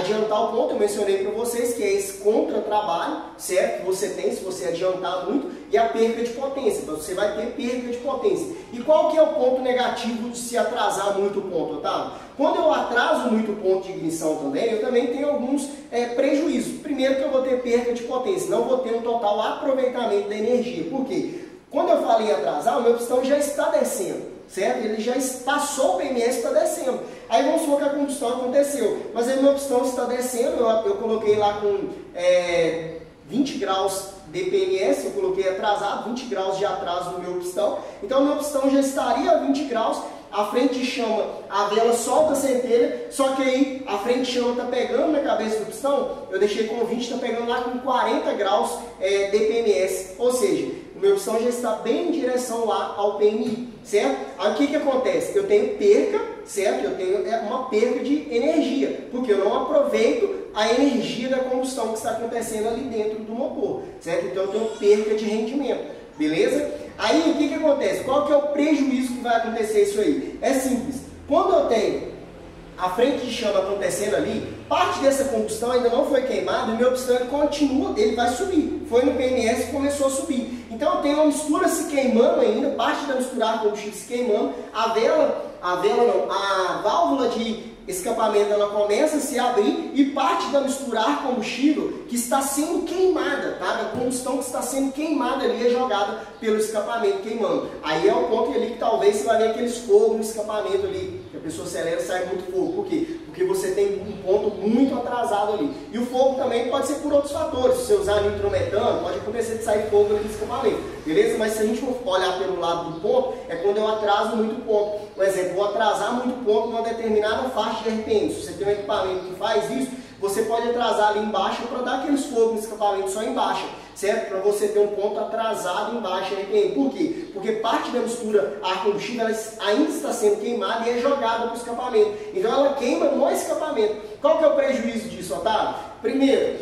adiantar o ponto, eu mencionei para vocês que é esse contra-trabalho, certo? Que você tem se você adiantar muito, e a perca de potência. Então você vai ter perca de potência. E qual que é o ponto negativo de se atrasar muito o ponto, Otávio? Quando eu atraso muito o ponto de ignição também, eu também tenho alguns prejuízos. Primeiro que eu vou ter perca de potência, não vou ter um total aproveitamento da energia. Por quê? Quando eu falo em atrasar, o meu pistão já está descendo, certo? Ele já passou o PMS, está descendo. Aí vamos supor que a combustão aconteceu, mas aí o meu pistão está descendo, eu coloquei lá com 20 graus de PMS, eu coloquei atrasado, 20 graus de atraso no meu pistão. Então o meu pistão já estaria a 20 graus, a frente de chama, a vela solta a centelha, só que aí a frente de chama está pegando na cabeça do pistão, eu deixei com 20, está pegando lá com 40 graus de PMS, ou seja, o meu pistão já está bem em direção lá ao PMI, certo? Aí o que acontece? Eu tenho perca, certo? Eu tenho uma perca de energia, porque eu não aproveito a energia da combustão que está acontecendo ali dentro do motor, certo? Então eu tenho perca de rendimento, beleza? Aí o que acontece? Qual que é o prejuízo que vai acontecer isso aí? É simples, quando eu tenho a frente de chama acontecendo ali, parte dessa combustão ainda não foi queimada, e o meu pistão ele continua, ele vai subir. Foi no PMS e começou a subir. Então eu tenho uma mistura se queimando ainda, parte da misturar combustível se queimando, a válvula de escapamento ela começa a se abrir e parte da misturar combustível que está sendo queimada, tá? A combustão que está sendo queimada ali é jogada pelo escapamento queimando. Aí é o ponto ali que talvez você vai ver aqueles fogos no escapamento ali, que a pessoa acelera e sai muito fogo. Por quê? Porque você tem um ponto muito atrasado ali. E o fogo também pode ser por outros fatores. Se você usar nitrometano, pode acontecer de sair fogo ali no escapamento, beleza? Mas se a gente for olhar pelo lado do ponto, é quando eu atraso muito ponto. Por exemplo, vou atrasar muito ponto numa determinada faixa de RPM. Se você tem um equipamento que faz isso, você pode atrasar ali embaixo para dar aqueles fogos no escapamento só embaixo, certo? Para você ter um ponto atrasado embaixo de RPM. Por quê? Porque parte da mistura ar-combustível ainda está sendo queimada e é jogada para o escapamento. Então ela queima no escapamento. Qual que é o prejuízo disso, Otávio? Primeiro,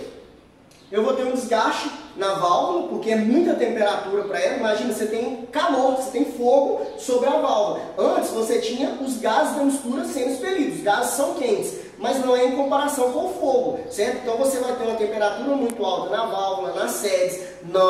eu vou ter um desgaste na válvula, porque é muita temperatura para ela. Imagina, você tem calor, você tem fogo sobre a válvula. Antes você tinha os gases da mistura sendo expelidos, os gases são quentes, mas não é em comparação com o fogo, certo? Então você vai ter uma temperatura muito alta na válvula, nas sedes,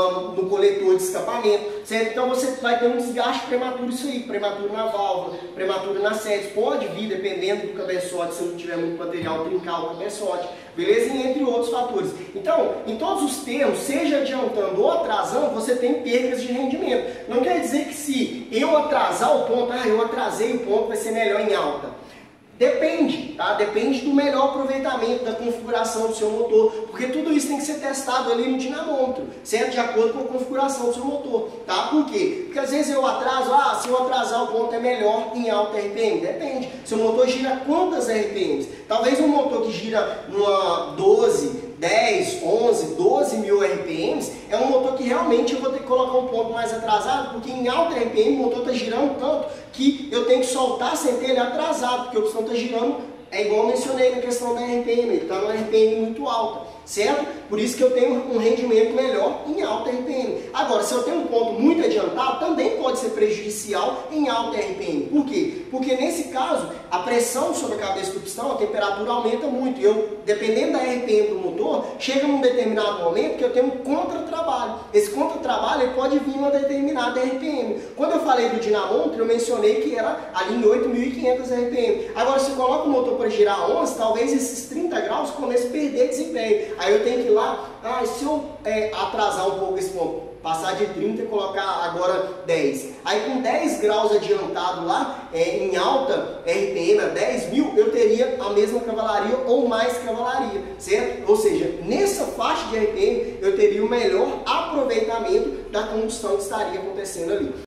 no coletor de escapamento, certo? Então você vai ter um desgaste prematuro, isso aí, prematuro na válvula, prematuro nas sedes, pode vir, dependendo do cabeçote, se não tiver muito material, trincar o cabeçote, beleza? E entre outros fatores. Então, em todos os termos, seja adiantando ou atrasando, você tem percas de rendimento. Não quer dizer que se eu atrasar o ponto, eu atrasei o ponto, vai ser melhor em alta. Depende, tá? Depende do melhor aproveitamento da configuração do seu motor, porque tudo isso tem que ser testado ali no dinamômetro, certo? De acordo com a configuração do seu motor, tá? Por quê? Porque às vezes eu atraso, se eu atrasar o ponto é melhor em alta RPM, depende. Seu motor gira quantas RPMs? Talvez um motor que gira numa 12, 10, 11, 12 mil RPMs, é um motor que realmente eu vou ter que colocar um ponto mais atrasado, porque em alta RPM o motor está girando tanto que eu tenho que soltar a centelha atrasado, porque o pistão está girando, é igual eu mencionei na questão da RPM, ele está numa RPM muito alta, certo? Por isso que eu tenho um rendimento melhor em alta RPM. Agora, se eu tenho um ponto muito adiantado, também pode ser prejudicial em alta RPM. Por quê? Porque nesse caso, a pressão sobre a cabeça do pistão, a temperatura aumenta muito. E eu, dependendo da RPM do motor, chega num determinado momento que eu tenho um contra-trabalho. Esse contra-trabalho ele pode vir em uma determinada RPM. Quando eu falei do dinamômetro, eu mencionei que era ali em 8.500 RPM. Agora, se eu coloco o motor para girar 11, talvez esses 30 graus comece a perder desempenho. Aí eu tenho que ir lá, se eu atrasar um pouco esse ponto, passar de 30 e colocar agora 10. Aí com 10 graus adiantado lá, em alta RPM, a 10 mil, eu teria a mesma cavalaria ou mais cavalaria, certo? Ou seja, nessa faixa de RPM, eu teria o melhor aproveitamento da combustão que estaria acontecendo ali.